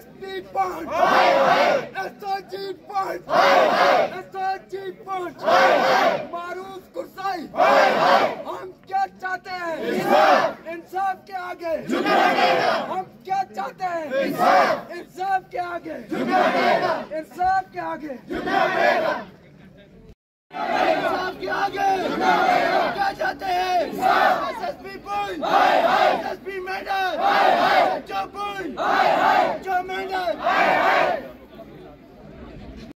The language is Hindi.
एसएसपी पंच, एसओजी पंच, एसओजी पंच, मारूफ कुर्साई। हम क्या चाहते हैं? इंसाफ के आगे हम क्या चाहते हैं? इंसाफ के आगे इंसाफ के आगे इंसाफ के आगे क्या चाहते हैं? एसएसपी पंच।